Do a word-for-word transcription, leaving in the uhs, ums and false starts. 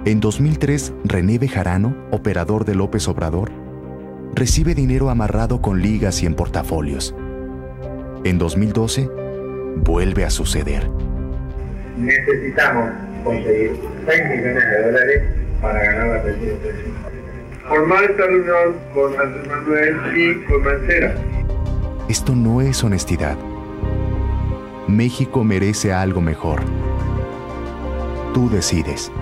En dos mil tres, René Bejarano, operador de López Obrador, recibe dinero amarrado con ligas y en portafolios. En dos mil doce, vuelve a suceder. Necesitamos conseguir seis millones de dólares para ganar la presidencia. Formar esta reunión con Andrés Manuel y con Mancera. Esto no es honestidad. México merece algo mejor. Tú decides.